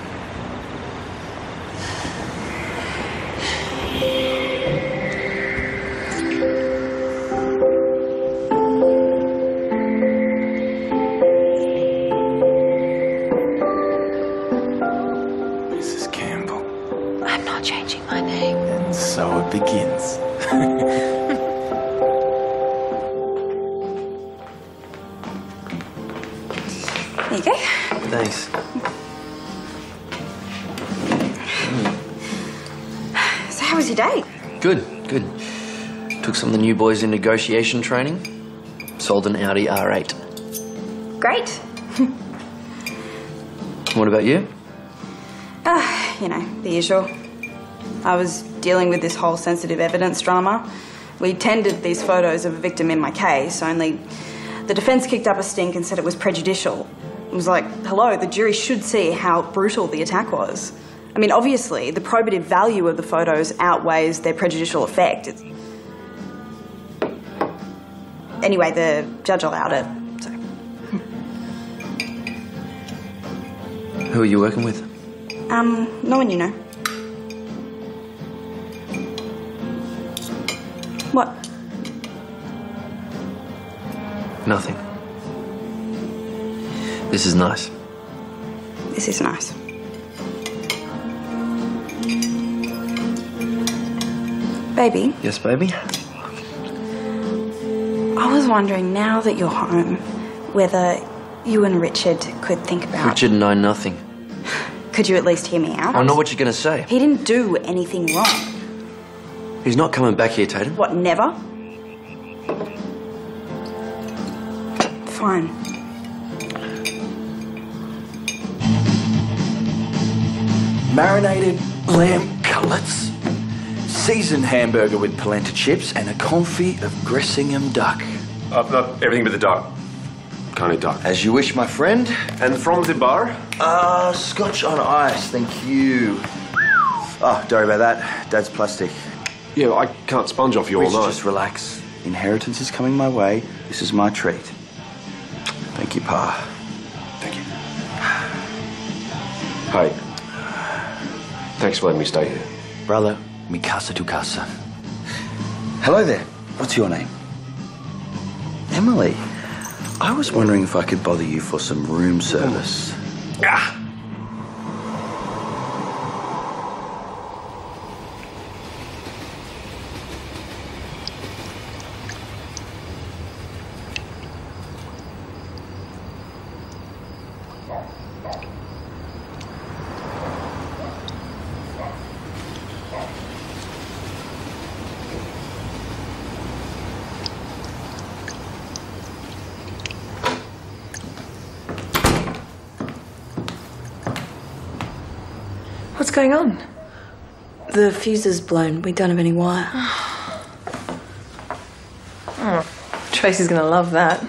[SPEAKER 16] Missus Campbell.
[SPEAKER 17] I'm not changing my name.
[SPEAKER 16] And so it begins.
[SPEAKER 5] There you go.
[SPEAKER 4] Thanks.
[SPEAKER 5] So how was your day?
[SPEAKER 4] Good, good. Took some of the new boys in negotiation training. Sold an Audi R eight.
[SPEAKER 5] Great.
[SPEAKER 4] What about you?
[SPEAKER 5] Ah, you know, the usual. I was dealing with this whole sensitive evidence drama. We tendered these photos of a victim in my case, only the defence kicked up a stink and said it was prejudicial. It was like, hello, the jury should see how brutal the attack was. I mean, obviously, the probative value of the photos outweighs their prejudicial effect. It's... Anyway, the judge allowed it, so...
[SPEAKER 4] Who are you working with?
[SPEAKER 5] Um, no one you know. What?
[SPEAKER 4] Nothing. This is nice.
[SPEAKER 5] This is nice. Baby,
[SPEAKER 4] Yes, baby?
[SPEAKER 5] I was wondering, now that you're home, whether you and Richard could think about...
[SPEAKER 4] Richard and I, nothing.
[SPEAKER 5] Could you at least hear me out?
[SPEAKER 4] I know what you're going to say.
[SPEAKER 5] He didn't do anything wrong.
[SPEAKER 4] He's not coming back here, Tatum.
[SPEAKER 5] What, never? Fine.
[SPEAKER 7] Marinated lamb cutlets, seasoned hamburger with polenta chips, and a confit of Gressingham duck.
[SPEAKER 3] Uh, uh, everything but the duck. Can't eat duck.
[SPEAKER 7] As you wish, my friend.
[SPEAKER 3] And from the bar?
[SPEAKER 7] Uh, scotch on ice, thank you. Oh, sorry about that. Dad's plastic.
[SPEAKER 3] Yeah, I can't sponge off you all
[SPEAKER 7] Rich,
[SPEAKER 3] night.
[SPEAKER 7] just relax. Inheritance is coming my way. This is my treat. Thank you, Pa.
[SPEAKER 3] Thank you. Hey, Thanks for letting me stay here.
[SPEAKER 7] Brother, mi casa tu casa. Hello there. What's your name? Emily. I was wondering if I could bother you for some room service. Ah!
[SPEAKER 17] What's going on?
[SPEAKER 8] The fuse is blown. We don't have any wire.
[SPEAKER 17] Oh, Tracy's gonna love that.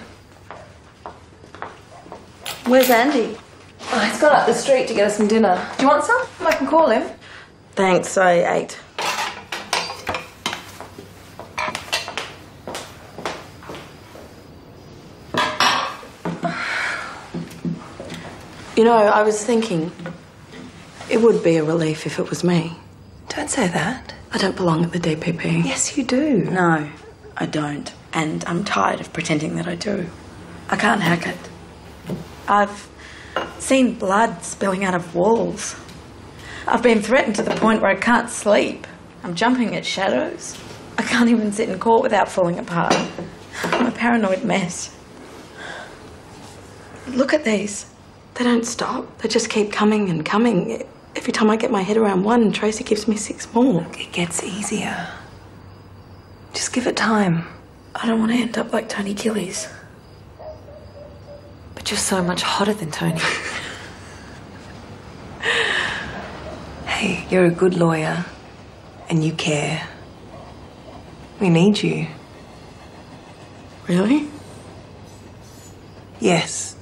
[SPEAKER 8] Where's Andy?
[SPEAKER 17] Oh, he's gone up the street to get us some dinner. Do you want some? I can call him.
[SPEAKER 8] Thanks, I ate. You know, I was thinking it would be a relief if it was me.
[SPEAKER 17] Don't say that.
[SPEAKER 8] I don't belong at the D P P.
[SPEAKER 17] Yes, you do.
[SPEAKER 8] No, I don't. And I'm tired of pretending that I do. I can't hack it. I've seen blood spilling out of walls. I've been threatened to the point where I can't sleep. I'm jumping at shadows. I can't even sit in court without falling apart. I'm a paranoid mess. Look at these. They don't stop. They just keep coming and coming. Every time I get my head around one, Tracy gives me six more.
[SPEAKER 17] Look, it gets easier. Just give it time.
[SPEAKER 8] I don't want to end up like Tony Gillies.
[SPEAKER 17] But you're so much hotter than Tony. Hey, you're a good lawyer. And you care. We need you.
[SPEAKER 8] Really?
[SPEAKER 17] Yes.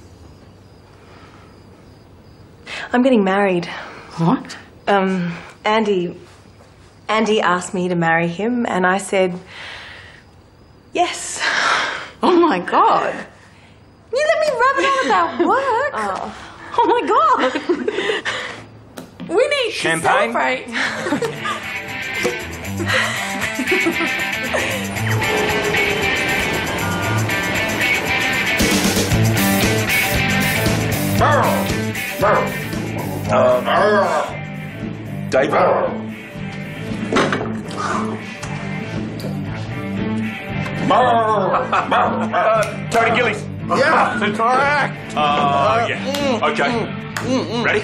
[SPEAKER 17] I'm getting married.
[SPEAKER 8] What?
[SPEAKER 17] Um, Andy... Andy asked me to marry him, and I said... yes.
[SPEAKER 8] Oh, my God. You let me rub it on about work?
[SPEAKER 17] Oh.
[SPEAKER 8] Oh, my God. We need
[SPEAKER 10] Champagne?
[SPEAKER 8] to celebrate.
[SPEAKER 3] Uh, David. uh, Tony Gillies.
[SPEAKER 6] Yeah,
[SPEAKER 3] correct. Uh, yeah. Okay. Ready?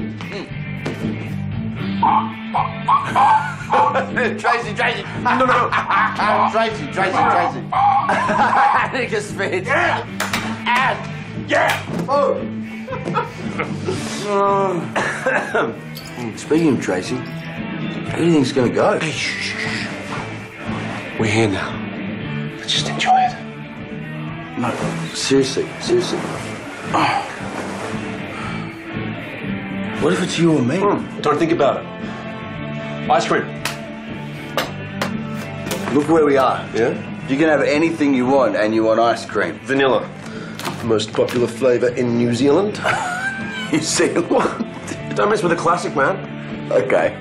[SPEAKER 10] Tracy, Tracy.
[SPEAKER 3] No, no, no.
[SPEAKER 10] Tracy, Tracy, Tracy. Nigga spit.
[SPEAKER 3] Yeah.
[SPEAKER 10] And.
[SPEAKER 3] Yeah.
[SPEAKER 10] Oh.
[SPEAKER 7] Speaking of Tracy, how do you think it's going to go?
[SPEAKER 3] Hey, shh, shh, shh. We're here now. Let's just enjoy it.
[SPEAKER 7] No, seriously, seriously. Oh. What if it's you or me?
[SPEAKER 3] Mm, don't think about it. Ice cream.
[SPEAKER 7] Look where we are.
[SPEAKER 3] Yeah?
[SPEAKER 7] You can have anything you want, and you want ice cream.
[SPEAKER 3] Vanilla. Most popular flavour in New Zealand.
[SPEAKER 7] New Zealand?
[SPEAKER 3] Don't mess with the classic, man.
[SPEAKER 7] Okay.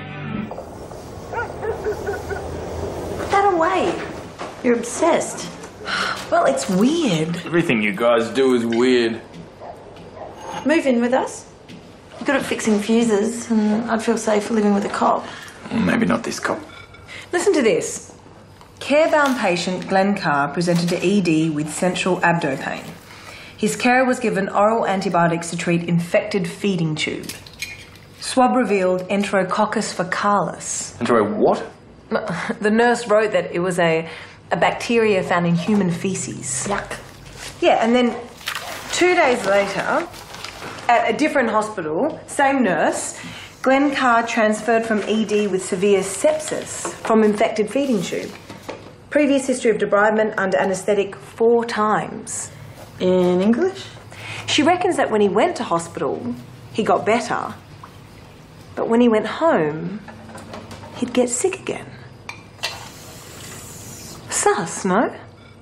[SPEAKER 8] Put that away. You're obsessed.
[SPEAKER 17] Well, it's weird.
[SPEAKER 16] Everything you guys do is weird.
[SPEAKER 8] Move in with us. You're good at fixing fuses, and I'd feel safe living with a cop.
[SPEAKER 16] Maybe not this cop.
[SPEAKER 17] Listen to this. Care-bound patient Glenn Carr presented to E D with central abdo pain. His carer was given oral antibiotics to treat infected feeding tube. Swab revealed Enterococcus faecalis.
[SPEAKER 3] Entero what?
[SPEAKER 17] The nurse wrote that it was a, a bacteria found in human feces.
[SPEAKER 8] Yuck.
[SPEAKER 17] Yeah, and then two days later, at a different hospital, same nurse, Glenn Carr transferred from E D with severe sepsis from infected feeding tube. Previous history of debridement under anaesthetic four times.
[SPEAKER 8] In English?
[SPEAKER 17] She reckons that when he went to hospital, he got better. But when he went home, he'd get sick again. Sus, no?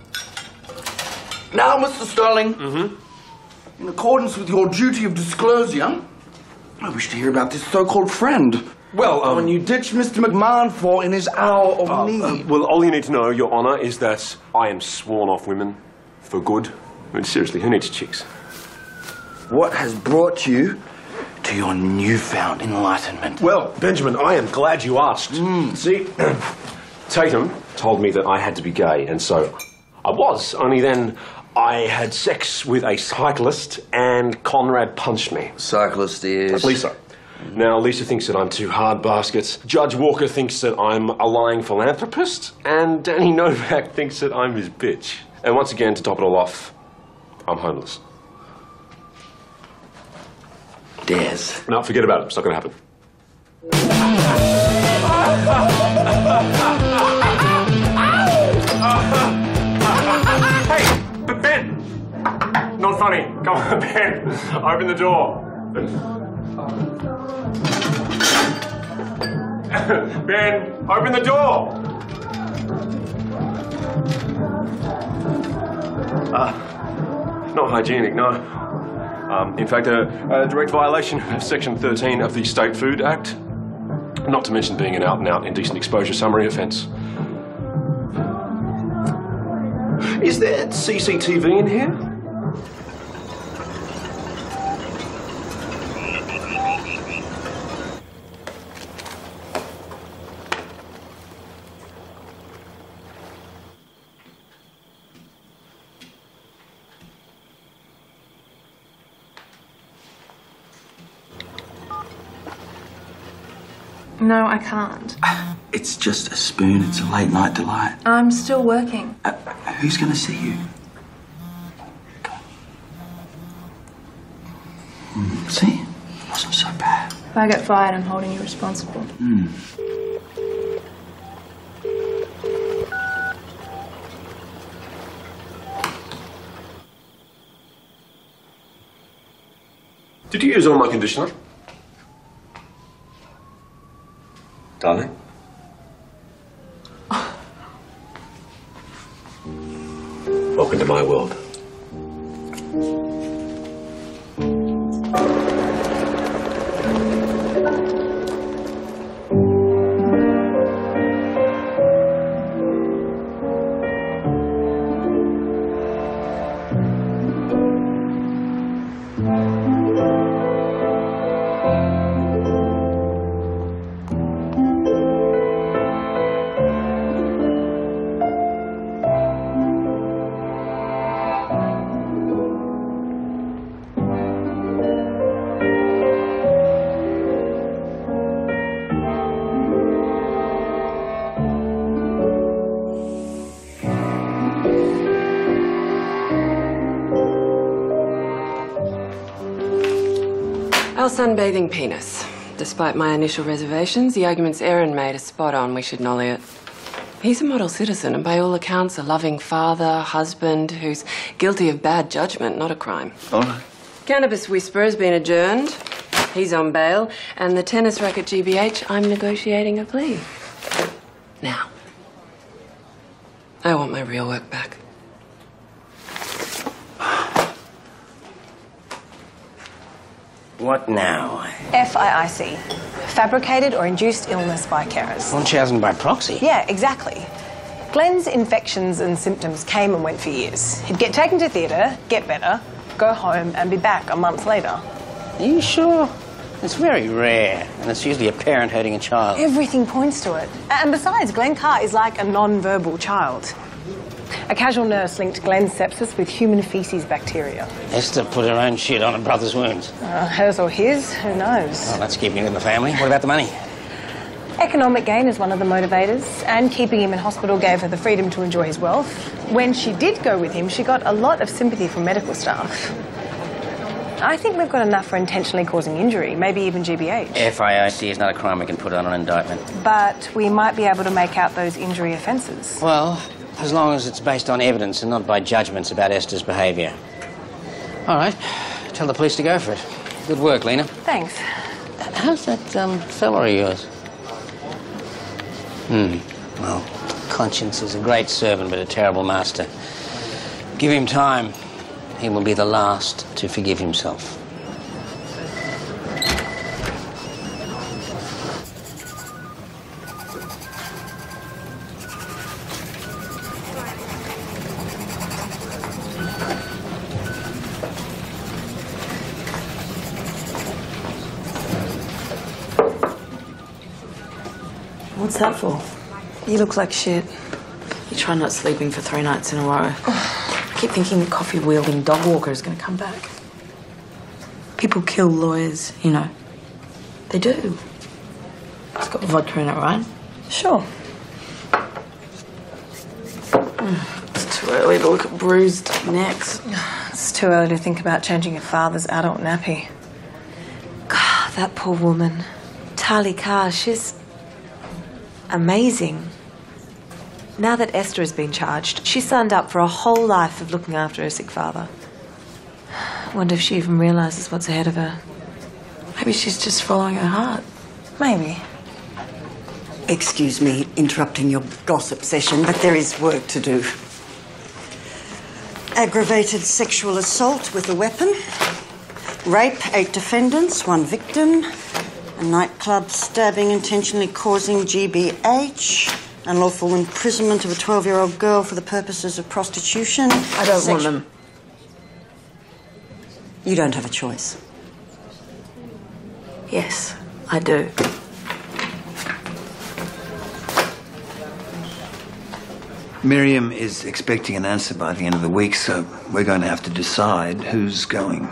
[SPEAKER 21] Now, Mister Sterling,
[SPEAKER 3] Mm-hmm.
[SPEAKER 21] in accordance with your duty of disclosure, I wish to hear about this so-called friend.
[SPEAKER 3] Well, um...
[SPEAKER 21] when you ditch Mister McMahon for in his hour of
[SPEAKER 3] uh,
[SPEAKER 21] need.
[SPEAKER 3] Uh, well, all you need to know, Your Honour, is that I am sworn off women for good. I mean, seriously, who needs chicks?
[SPEAKER 21] What has brought you to your newfound enlightenment?
[SPEAKER 3] Well, Benjamin, I am glad you asked.
[SPEAKER 21] Mm.
[SPEAKER 3] See, Tatum told me that I had to be gay, and so I was. Only then I had sex with a cyclist, and Conrad punched me.
[SPEAKER 21] Cyclist is...
[SPEAKER 3] Lisa. Now, Lisa thinks that I'm too hard baskets. Judge Walker thinks that I'm a lying philanthropist. And Danny Novak thinks that I'm his bitch. And once again, to top it all off, I'm homeless.
[SPEAKER 21] Des.
[SPEAKER 3] No, forget about it. It's not going to happen. Hey, but Ben! Not funny. Come on, Ben. Open the door. Ben, open the door! Uh, not hygienic, no. Um, in fact, a, a direct violation of Section thirteen of the State Food Act. Not to mention being an out-and-out indecent exposure summary offence. Is there C C T V in here?
[SPEAKER 17] No, I can't.
[SPEAKER 21] It's just a spoon. It's a late night delight.
[SPEAKER 17] I'm still working.
[SPEAKER 21] Uh, who's going to see you? Mm, see? It wasn't so bad.
[SPEAKER 17] If I get fired, I'm holding you responsible.
[SPEAKER 21] Mm.
[SPEAKER 3] Did you use all my conditioner? Darling? Welcome to my world.
[SPEAKER 15] Our sunbathing penis. Despite my initial reservations, the arguments Erin made are spot on. We should nolly it. He's a model citizen and by all accounts a loving father, husband, who's guilty of bad judgment, not a crime.
[SPEAKER 21] All right.
[SPEAKER 15] Cannabis Whisperer has been adjourned. He's on bail. And the tennis racket G B H, I'm negotiating a plea. Now, I want my real work back.
[SPEAKER 18] What now?
[SPEAKER 22] F I I C. Fabricated or induced illness by carers.
[SPEAKER 18] Munchausen by proxy?
[SPEAKER 22] Yeah, exactly. Glenn's infections and symptoms came and went for years. He'd get taken to theatre, get better, go home and be back a month later.
[SPEAKER 18] Are you sure? It's very rare, and it's usually a parent hurting a child.
[SPEAKER 22] Everything points to it. And besides, Glenn Carr is like a non-verbal child. A casual nurse linked Glenn's sepsis with human feces bacteria.
[SPEAKER 18] Esther put her own shit on her brother's wounds.
[SPEAKER 22] Uh, hers or his, who knows?
[SPEAKER 18] Well, that's keeping him in the family. What about the money?
[SPEAKER 22] Economic gain is one of the motivators, and keeping him in hospital gave her the freedom to enjoy his wealth. When she did go with him, she got a lot of sympathy from medical staff. I think we've got enough for intentionally causing injury, maybe even G B H.
[SPEAKER 18] F I I C is not a crime we can put on an indictment.
[SPEAKER 22] But we might be able to make out those injury offences.
[SPEAKER 18] Well, as long as it's based on evidence and not by judgments about Esther's behaviour. All right, tell the police to go for it. Good work, Lena.
[SPEAKER 22] Thanks.
[SPEAKER 18] How's that um, fella of yours? Hmm, well, conscience is a great servant but a terrible master. Give him time. He will be the last to forgive himself.
[SPEAKER 8] What's that for?
[SPEAKER 22] You look like shit.
[SPEAKER 8] You try not sleeping for three nights in a row. I keep thinking the coffee-wielding dog walker is going to come back. People kill lawyers, you know. They do. It's got vodka in it, right?
[SPEAKER 22] Sure.
[SPEAKER 8] It's too early to look at bruised necks.
[SPEAKER 22] It's too early to think about changing your father's adult nappy. God, that poor woman. Tali Carr, she's amazing. Now that Esther has been charged, she signed up for a whole life of looking after her sick father. I wonder if she even realises what's ahead of her.
[SPEAKER 8] Maybe she's just following her heart.
[SPEAKER 22] Maybe.
[SPEAKER 14] Excuse me interrupting your gossip session, but there is work to do. Aggravated sexual assault with a weapon. Rape, eight defendants, one victim. A nightclub stabbing intentionally causing G B H. Unlawful imprisonment of a twelve-year-old girl for the purposes of prostitution.
[SPEAKER 8] I don't
[SPEAKER 14] Sex-
[SPEAKER 8] want them.
[SPEAKER 14] You don't have a choice.
[SPEAKER 8] Yes, I do.
[SPEAKER 2] Miriam is expecting an answer by the end of the week, so we're going to have to decide who's going.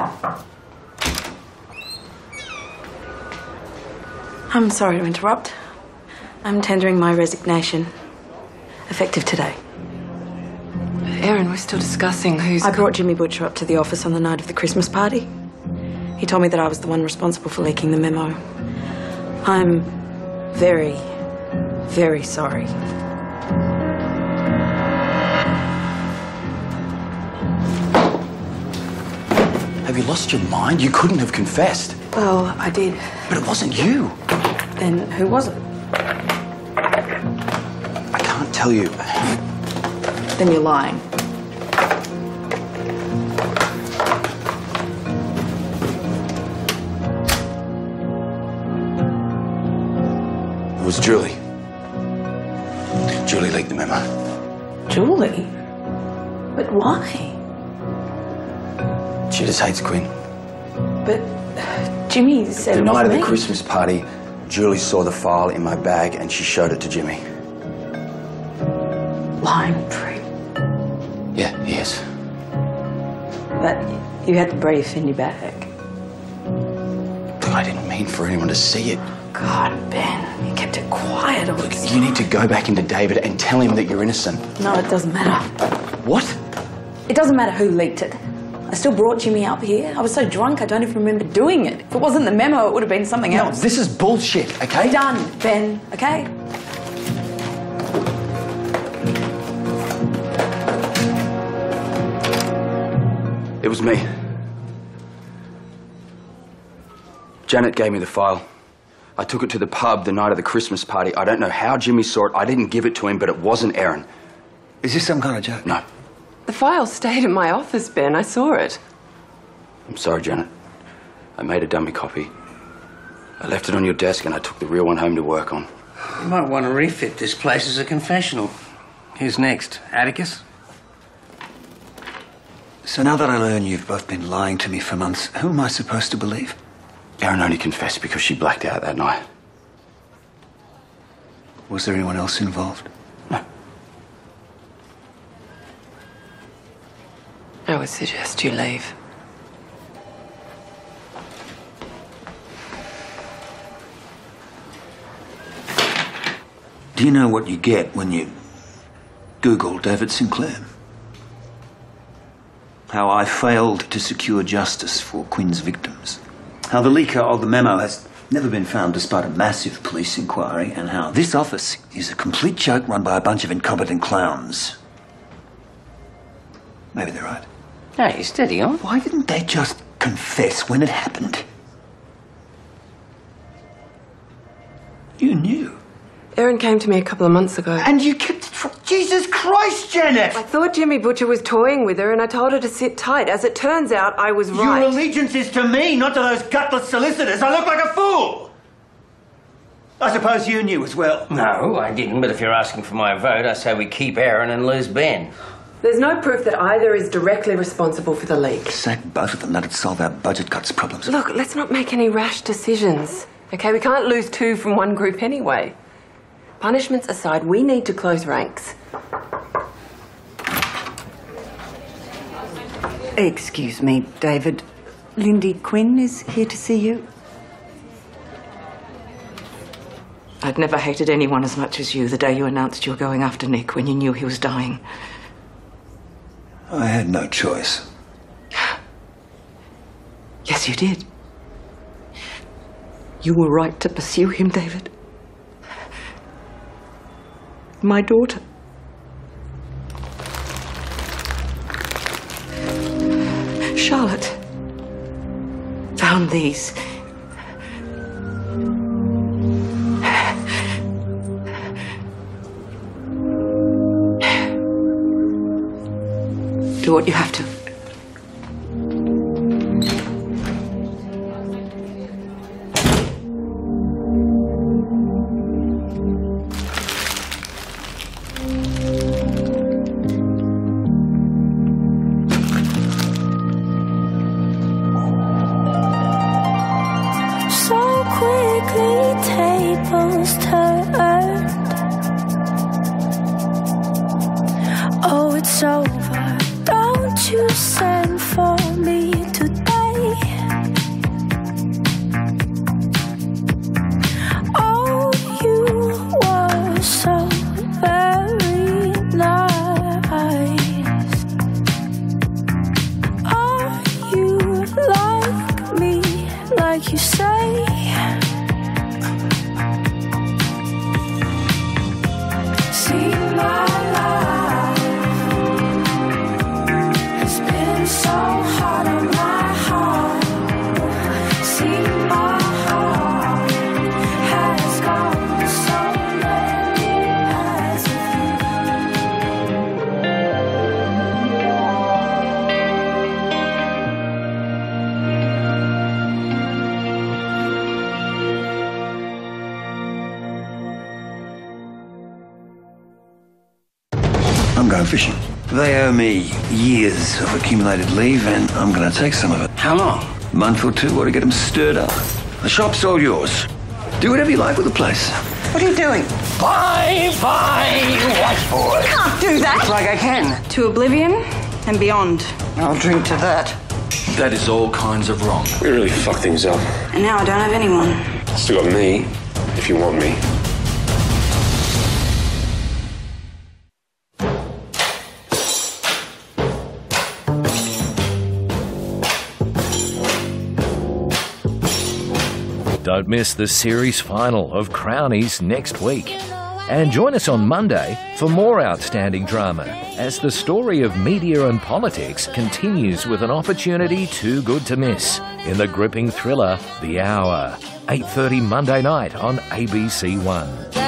[SPEAKER 8] I'm sorry to interrupt. I'm tendering my resignation. Effective today.
[SPEAKER 15] Erin, we're still discussing who's...
[SPEAKER 8] I brought Jimmy Butcher up to the office on the night of the Christmas party. He told me that I was the one responsible for leaking the memo. I'm very, very sorry.
[SPEAKER 7] Have you lost your mind? You couldn't have confessed.
[SPEAKER 8] Well, I did.
[SPEAKER 7] But it wasn't you.
[SPEAKER 8] Then who was it?
[SPEAKER 7] I can't tell you.
[SPEAKER 8] Then you're lying.
[SPEAKER 7] It was Julie. Julie leaked the memo.
[SPEAKER 8] Julie? But why?
[SPEAKER 7] She just hates Quinn.
[SPEAKER 8] But Jimmy said
[SPEAKER 7] The
[SPEAKER 8] not
[SPEAKER 7] night of the
[SPEAKER 8] me.
[SPEAKER 7] Christmas party, Julie saw the file in my bag and she showed it to Jimmy.
[SPEAKER 8] Lying prick.
[SPEAKER 7] Yeah, he is.
[SPEAKER 8] But you had the brief in your bag.
[SPEAKER 7] Look, I didn't mean for anyone to see it.
[SPEAKER 8] God, Ben, you kept it quiet all this
[SPEAKER 7] You need to go back into David and tell him that you're innocent.
[SPEAKER 8] No, it doesn't matter.
[SPEAKER 7] What?
[SPEAKER 8] It doesn't matter who leaked it. I still brought Jimmy up here. I was so drunk I don't even remember doing it. If it wasn't the memo, it would have been something
[SPEAKER 7] No,
[SPEAKER 8] else.
[SPEAKER 7] this is bullshit, okay?
[SPEAKER 8] Done, Ben, okay?
[SPEAKER 7] It was me. Janet gave me the file. I took it to the pub the night of the Christmas party. I don't know how Jimmy saw it. I didn't give it to him, but it wasn't Erin.
[SPEAKER 2] Is this some kind of joke?
[SPEAKER 7] No.
[SPEAKER 15] The file stayed in my office, Ben. I saw it.
[SPEAKER 7] I'm sorry, Janet. I made a dummy copy. I left it on your desk and I took the real one home to work on.
[SPEAKER 21] You might want to refit this place as a confessional. Who's next? Atticus?
[SPEAKER 2] So now that I learn you've both been lying to me for months, who am I supposed to believe?
[SPEAKER 7] Erin only confessed because she blacked out that night.
[SPEAKER 2] Was there anyone else involved?
[SPEAKER 15] I would suggest you leave.
[SPEAKER 2] Do you know what you get when you Google David Sinclair? How I failed to secure justice for Quinn's victims. How the leaker of the memo has never been found despite a massive police inquiry, and how this office is a complete joke run by a bunch of incompetent clowns. Maybe they're right.
[SPEAKER 21] Hey, steady on.
[SPEAKER 2] Why didn't they just confess when it happened? You knew.
[SPEAKER 15] Erin came to me a couple of months ago.
[SPEAKER 21] And you kept it from... Jesus Christ, Janet!
[SPEAKER 15] I thought Jimmy Butcher was toying with her and I told her to sit tight. As it turns out, I was right.
[SPEAKER 21] Your allegiance is to me, not to those gutless solicitors. I look like a fool!
[SPEAKER 2] I suppose you knew as well.
[SPEAKER 21] No, I didn't, but if you're asking for my vote, I say we keep Erin and lose Ben.
[SPEAKER 15] There's no proof that either is directly responsible for the leak.
[SPEAKER 2] Sack both of them, that'd solve our budget cuts problems.
[SPEAKER 15] Look, let's not make any rash decisions. Okay, we can't lose two from one group anyway. punishments aside, we need to close ranks.
[SPEAKER 14] Excuse me, David. Lindy Quinn is here to see you.
[SPEAKER 9] I'd never hated anyone as much as you the day you announced you were going after Nick when you knew he was dying.
[SPEAKER 2] I had no choice.
[SPEAKER 9] Yes, you did. You were right to pursue him, David. My daughter. Charlotte found these. Do what you have to.
[SPEAKER 11] So quickly tables turned. Oh, it's over. Don't you send for me today. Oh, you were so very nice. Are you like me, like you say? See my life has been so hard on my heart. See my heart has gone so many paths
[SPEAKER 2] I'm going fishing. They owe me years of accumulated leave, and I'm going to take some of it.
[SPEAKER 18] How long?
[SPEAKER 2] A month or two, or to get them stirred up. The shop's all yours. Do whatever you like with the place.
[SPEAKER 14] What are you doing?
[SPEAKER 18] Bye, bye, white boy.
[SPEAKER 14] You can't do that.
[SPEAKER 18] Like I can.
[SPEAKER 5] To oblivion and beyond.
[SPEAKER 14] I'll drink to that.
[SPEAKER 12] That is all kinds of wrong.
[SPEAKER 3] We really fucked things up.
[SPEAKER 5] And now I don't have anyone.
[SPEAKER 3] Still got me, if you want me.
[SPEAKER 23] Don't miss the series final of Crownies next week. And join us on Monday for more outstanding drama as the story of media and politics continues with an opportunity too good to miss in the gripping thriller The Hour, eight thirty Monday night on A B C one.